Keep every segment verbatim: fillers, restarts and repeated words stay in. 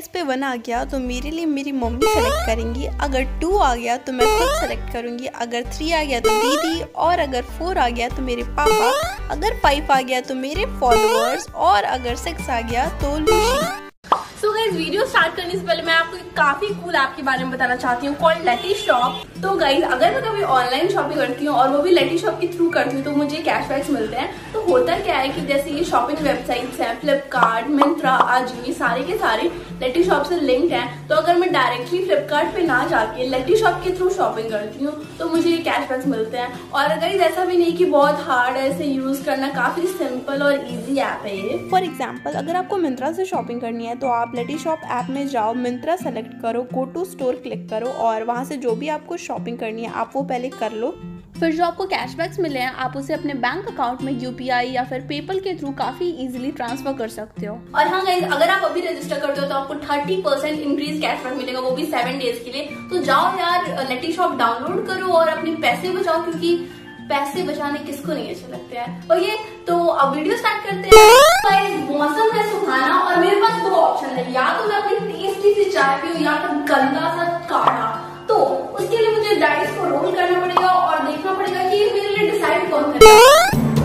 इस पे वन आ गया तो मेरे लिए मेरी मम्मी सेलेक्ट करेंगी, अगर टू आ गया तो मैं खुद सेलेक्ट करूंगी, अगर थ्री आ गया तो दीदी, और अगर फोर आ गया तो मेरे पापा, अगर फाइव आ गया तो मेरे फॉलोअर्स, और अगर सिक्स आ गया तो लूशी। सो गाइस, वीडियो स्टार्ट करने से पहले मैं आपको एक काफी कूल ऐप के बारे में बताना चाहती हूँ, कॉल्ड लेटीशॉप। तो गाइस, अगर मैं कभी ऑनलाइन शॉपिंग करती हूँ और वो भी लेटीशॉप के थ्रू करती हूँ तो मुझे कैशबैक्स मिलते हैं। तो होता क्या है कि जैसे ये शॉपिंग वेबसाइट्स हैं, फ्लिपकार्ट, मिंत्रा, आजियो, ये सारे के सारे लेटीशॉप से लिंक्ड हैं। तो अगर मैं डायरेक्टली फ्लिपकार्ट पे ना जाके लेटीशॉप के थ्रू शॉपिंग करती हूँ तो मुझे ये कैशबैक्स मिलते हैं। और गाइस, ऐसा भी नहीं कि बहुत हार्ड है इसे यूज करना, काफी सिंपल और ईजी ऐप है ये। फॉर एग्जाम्पल, अगर आपको मिंत्रा से शॉपिंग करनी है तो आप लेटीशॉप ऐप में जाओ, मिंत्रा सेलेक्ट करो, गो टू स्टोर क्लिक करो और वहां से जो भी आपको शॉपिंग करनी है आप वो पहले कर लो। फिर जो आपको कैशबैक्स मिले हैं आप उसे अपने बैंक अकाउंट में यूपीआई या फिर पेपल के थ्रू काफी इजीली ट्रांसफर कर सकते हो। और हाँ गाइस, अगर आप अभी रजिस्टर करते हो तो आपको थर्टी परसेंट इंक्रीज कैशबैक मिलेगा, वो भी सेवन डेज के लिए। तो जाओ यार, लेटीशॉप डाउनलोड करो और अपने पैसे बचाओ, क्योंकि पैसे बचाने किसको नहीं अच्छे लगते हैं। ओके, तो अब वीडियो स्टार्ट करते हैं। मौसम है सुहाना और मेरे पास दो ऑप्शन है, या तो मैं अपनी टेस्टी सी चाय पीऊं या फिर गंदा सा काढ़ा। तो उसके लिए मुझे डाइस को रोल करना पड़ेगा और देखना पड़ेगा कि मेरे लिए डिसाइड कौन करेगा।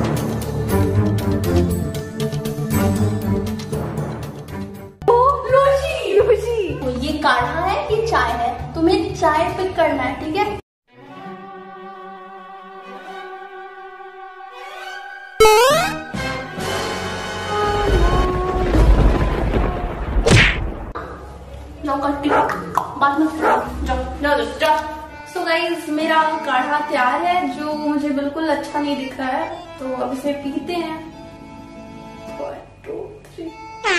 रोशी, रोशी, तो ये काढ़ा है कि चाय है, तुम्हें चाय पिक करना है, ठीक है। बात मत करो, जाओ जाओ जाओ। सो गाइस, मेरा काढ़ा तैयार है जो मुझे बिल्कुल अच्छा नहीं दिख रहा है, तो अब इसे पीते हैं। One two three.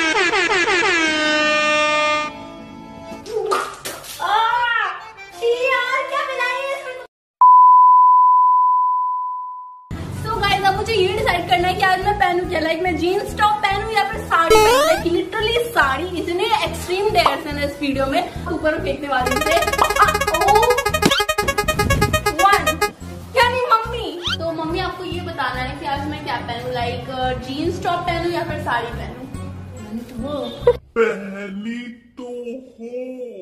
यार क्या मिलाई है इसमें? सो गाइस, अब मुझे ये डिसाइड करना है कि आज मैं पहनूं क्या, लाइक मैं जीन्स टॉप पहनूं या फिर साड़ी पहनूं। लाइक लिटरली साड़ी, इतने एक्सट्रीम डेयर्स हैं इस वीडियो में, ऊपर फेंकने वाली से। वन, क्या नहीं मम्मी? तो मम्मी आपको ये बताना है कि आज मैं क्या पहनूं, लाइक जीन्स टॉप पहनूं या फिर साड़ी पहनूं? पहली तो हो,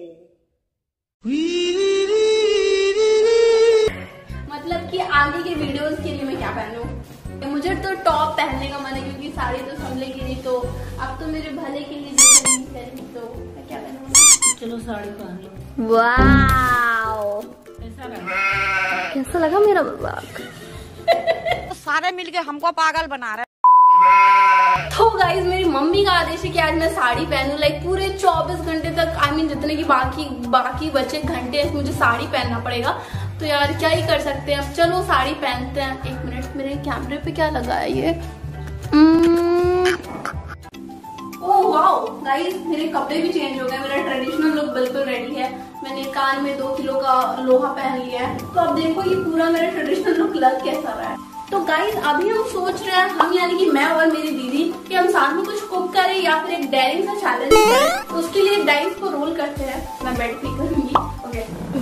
मतलब कि आगे के वीडियोस के लिए मैं क्या पहनूं? मुझे तो टॉप पहनने का मन है, क्योंकि साड़ी तो संभलेगी नहीं, तो अब तो मेरे भले के लिए नहीं पहनी, तो मैं क्या पहनूं? चलो साड़ी पहन लो। वाओ, कैसा लगा? कैसा लगा मेरा मजाक? तो सारे मिलके हमको पागल बना रहे। तो गाइस, मेरी मम्मी का आदेश है कि आज मैं साड़ी पहनूं, लाइक पूरे चौबीस घंटे तक, आई I मीन mean, जितने की बाकी बाकी बचे घंटे मुझे साड़ी पहनना पड़ेगा। तो यार क्या ही कर सकते हैं, अब चलो साड़ी पहनते हैं। एक मिनट, मेरे कैमरे पे क्या लगा है ये? ओह वाओ गाइस, मेरे कपड़े भी चेंज हो गए, मेरा ट्रेडिशनल लुक बिल्कुल रेडी है। मैंने कान में दो किलो का लोहा पहन लिया है, तो अब देखो ये पूरा मेरा ट्रेडिशनल लुक लग कैसा रहा है। तो गाइस, अभी हम सोच रहे हैं, हम यानी कि मैं और मेरी दीदी, कि हम साथ में कुछ कुक करें या फिर एक डेयरिंग सा चैलेंज करें। तो उसके लिए डाइस को रोल करते हैं, मैं बेड पे करूंगी। ओके,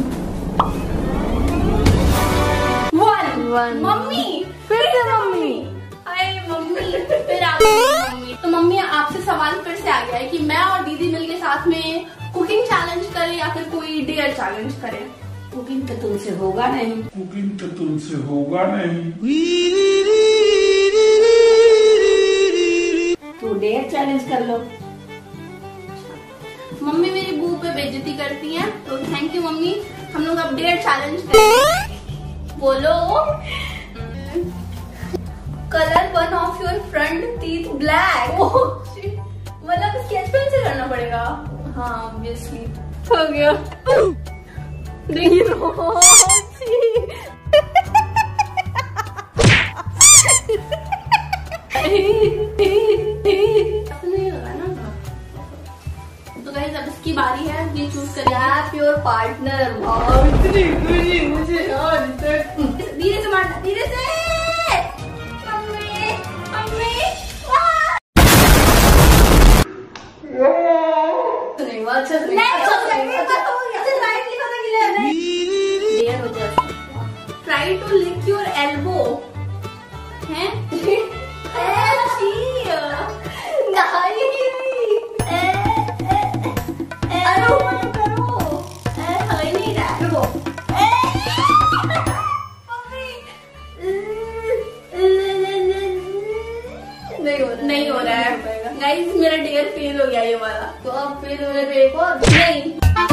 वन, मम्मी, फिर से मम्मी, हाय मम्मी, फिर आ गई मम्मी। तो मम्मी, आपसे सवाल फिर से आ गया है कि मैं और दीदी मिलके साथ में कुकिंग चैलेंज करें या फिर कोई डेयर चैलेंज करें? कुकिंग तो तुमसे होगा नहीं, कुकिंग तो तुमसे होगा नहीं, तो डेयर चैलेंज कर लो। मम्मी मेरी बू पे बेइज्जती करती है, तो थैंक यू मम्मी। हम लोग अब डेयर चैलेंज करेंगे। बोलो, colour one of your front teeth black. मतलब स्केच पेन से करना पड़ेगा? हाँ ऑब्वियसली। हो गया। देखिए नहीं लगा ना। तो गाइस, अब इसकी बारी है, ये चूज करिए योर पार्टनर। मुझे धीरे से मारना, धीरे से। मम्मी, मम्मी, नहीं अच्छा नहीं, अच्छा नहीं, अच्छा लाइटली पता गिला देयर हो जाए। Try to lick your elbow. हैं? ए छी। नहीं। दो मेरे पे एक और नहीं।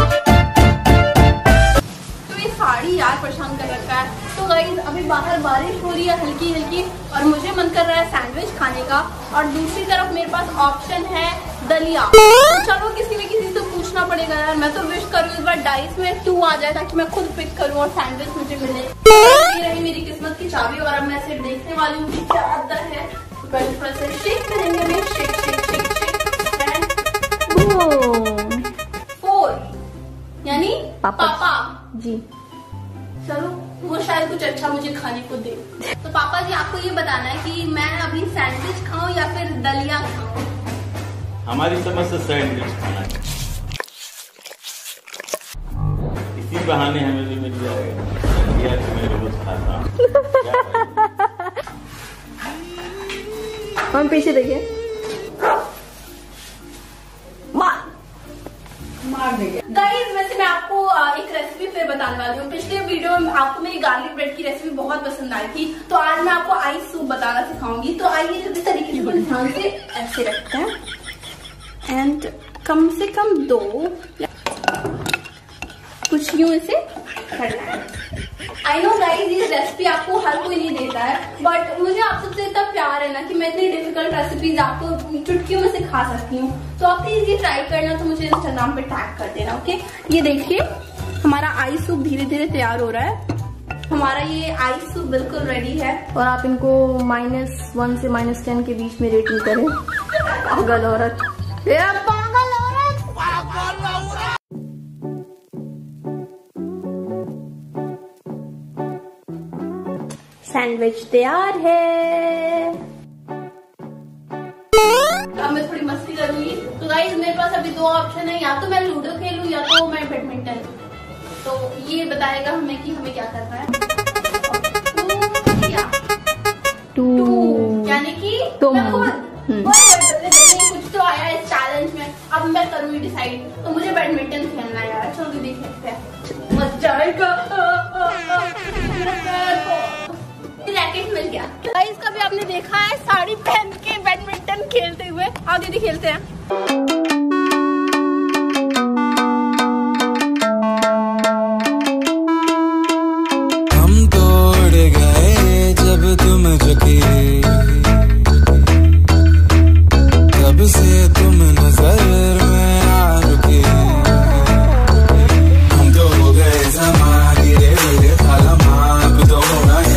तो ये साड़ी यार परेशान कर रखा है। तो गाइस अभी बाहर बारिश हो रही है हल्की हल्की और मुझे मन कर रहा है सैंडविच खाने का, और दूसरी तरफ मेरे पास ऑप्शन है दलिया। तो चलो किसी न किसी से पूछना पड़ेगा यार। मैं तो विश करूँ इस बार डाइस में टू आ जाए ताकि मैं खुद पिक करूँ और सैंडविच मुझे मिले। ये रही मेरी किस्मत की चाबी और अब मैं सिर्फ देखने वाली हूँ कि क्या अंदर है। तो पहले थोड़ा सा शेक करेंगे, मैं shake shake shake shake four यानी पापा, पापा जी। चलो वो शायद कुछ अच्छा मुझे खाने को दे। तो पापा जी आपको ये बताना है कि मैं अभी सैंडविच खाऊं या फिर दलिया खाऊं? हमारी समझ से सैंडविच खाना है, इसी बहाने हमें भी मिल जाएगा। दलिया तो मैं रोज खाता हूँ। हम पीछे देखिए, गाइस वैसे मैं आपको एक रेसिपी फिर बताने वाली हूँ। पिछले वीडियो में आपको मेरी गार्लिक ब्रेड की रेसिपी बहुत पसंद आई थी, तो आज मैं आपको आइस सूप बताना सिखाऊंगी। तो आइए इस तरीके से ध्यान से ऐसे रखते हैं एंड कम से कम दो कुछ यूं इसे करना है। आई नो गाइस ये रेसिपी आपको हर कोई नहीं देता है, बट मुझे आप सबसे इतना प्यार है ना कि मैं इतनी डिफिकल्ट रेसिपीज आपको चुटकियों में सिखा सकती हूँ। तो आप प्लीज ये ट्राई करना, तो मुझे इंस्टाग्राम पे टैग कर देना, ओके। ये देखिए हमारा आइस सूप धीरे धीरे तैयार हो रहा है। हमारा ये आइस सूप बिल्कुल रेडी है और आप इनको माइनस वन से माइनस टेन के बीच में रेटिंग करें। पागल औरत, पागल औरत, पागल औरत। सैंडविच तैयार है। अब मैं थोड़ी मस्ती करूंगी। तो गाइस मेरे पास अभी दो ऑप्शन है, या तो मैं लूडो खेलूं या तो मैं बैडमिंटन। तो ये बताएगा हमें कि हमें क्या करना है। टू यानी कि तुम कुछ तो आया इस चैलेंज में, अब मैं करूंगी डिसाइड। तो मुझे बैडमिंटन खेलना है यार, चलो देख लेते हैं, मजा आएगा। रैकेट मिल गया। गाइस कभी आपने देखा है साड़ी पहन के बैडमिंटन खेलते हुए? आओ दीदी खेलते हैं। हम तोड़ गए जब तुम झुके, तब से तुम नजर में आ रुके। हम तो हो गए जमा गिरे गिरे थाला माप तो होना है।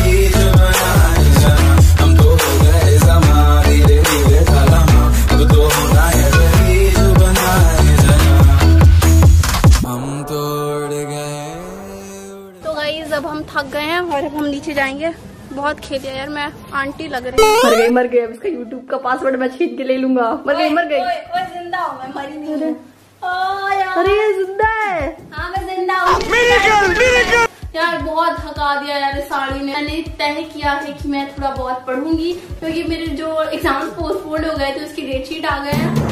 अब हम थक गए हैं और अब हम नीचे जाएंगे। बहुत खेलिया यार, मैं आंटी लग रही हूँ। मर गई मर गई। अब इसका यूट्यूब का पासवर्ड मैं छीन के ले लूंगा। मर गई मर गई। ओए जिंदा हूँ मैं, मरी नहीं हूँ। अरे ये जिंदा है। हाँ मैं जिंदा हूँ। यार बहुत थका दिया यार इस साड़ी ने। मैंने तय किया है कि मैं थोड़ा बहुत पढ़ूंगी, क्योंकि मेरे जो एग्जाम्स पोस्टपोन हो गए थे उसकी डेट शीट आ गए हैं।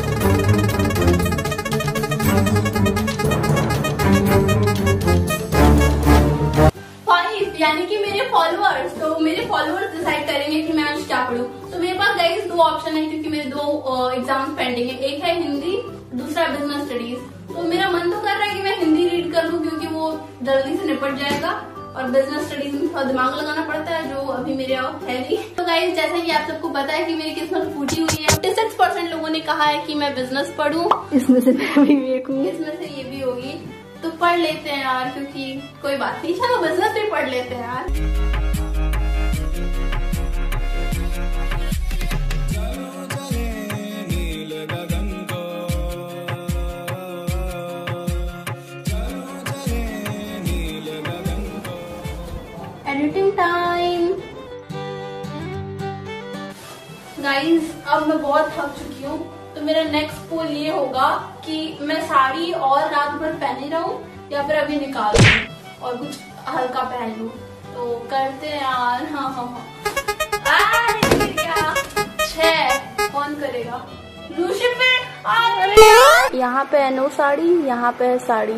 यानी कि मेरे फॉलोअर्स, तो मेरे फॉलोअर्स डिसाइड करेंगे कि मैं आज क्या पढ़ूं। तो मेरे पास गाइस दो ऑप्शन है, क्योंकि मेरे दो एग्जाम्स पेंडिंग है। एक है हिंदी, दूसरा बिजनेस स्टडीज। तो मेरा मन तो कर रहा है कि मैं हिंदी रीड कर लूं, क्योंकि वो जल्दी से निपट जाएगा, और बिजनेस स्टडीज में थोड़ा दिमाग लगाना पड़ता है, जो अभी मेरे है नहीं। तो गाइस जैसे कि आप सबको पता है कि मेरी किस्मत फूटी हुई है। छियासठ परसेंट लोगों ने कहा है कि मैं बिजनेस पढ़ूं, इसमें से मैं भी एक हूँ, इसमें से ये भी होगी। तो पढ़ लेते हैं यार, क्योंकि कोई बात नहीं, चलो बिजनेस भी पढ़ लेते हैं यार। Editing time. गाइस अब मैं बहुत थक चुकी हूँ, तो मेरा नेक्स्ट पोल ये होगा कि मैं साड़ी और रात भर पहने रहूं या फिर अभी निकाल दूं और कुछ हल्का पहन लूं। तो करते हैं यार। हाँ हाँ हाँ क्या छह कौन करेगा? यहाँ पे है नो साड़ी, यहाँ पे है साड़ी।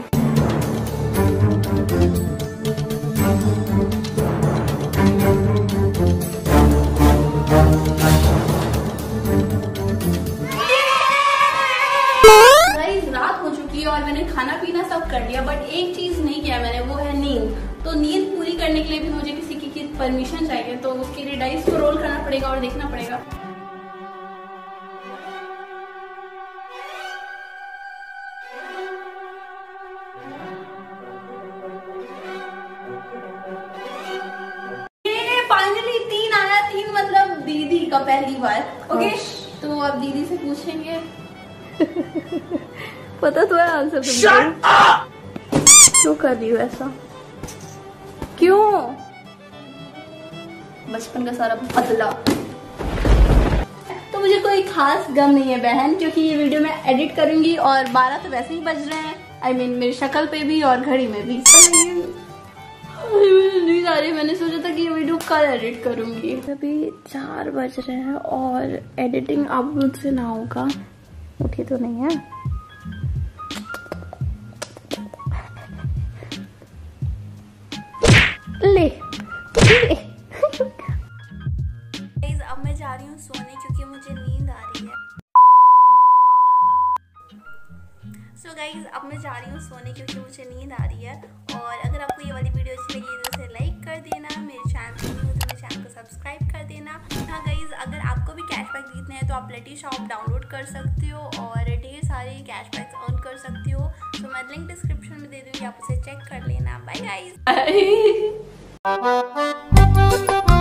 रात हो चुकी है और मैंने खाना पीना सब कर लिया, बट एक चीज नहीं किया मैंने, वो है नींद। तो नींद पूरी करने के लिए भी मुझे किसी की, की परमिशन चाहिए, तो उसके लिए डाइस को रोल करना पड़ेगा और देखना पड़ेगा। फाइनली तीन आया, तीन मतलब दीदी का पहली बार। ओके तो अब दीदी से पूछेंगे। पता तो है आंसर तुमको। क्यों कर रही हो ऐसा? क्यों? बचपन का सारा बदला। तो मुझे कोई खास गम नहीं है बहन, क्योंकि ये वीडियो मैं एडिट करूंगी और बारह तो वैसे ही बज रहे हैं। आई I मीन mean, मेरी शक्ल पे भी और घड़ी में भी। नींद आ रही है, मैंने सोचा था कि ये वीडियो कल एडिट करूंगी। अभी चार बज रहे हैं और एडिटिंग अब मुझसे ना होगा। उठी तो नहीं है? ले, ले। अब मैं जा रही हूँ सोने क्योंकि मुझे नींद आ रही है। सो so गाइज अब मैं जा रही हूँ सोने क्योंकि मुझे नींद आ रही है। और अगर आपको ये वाली वीडियो अच्छी लगी तो उसे लाइक कर देना, मेरे चैनल पर न्यू हो तो मेरे चैनल को सब्सक्राइब कर देना। हाँ गाइज अगर आपको भी कैशबैक जीतने हैं तो आप लटी शॉप डाउनलोड कर सकते हो और ढेर सारे कैशबैक अर्न कर सकते हो। तो मैं लिंक डिस्क्रिप्शन में दे दूँगी, आप उसे चेक कर लेना। Bye guys.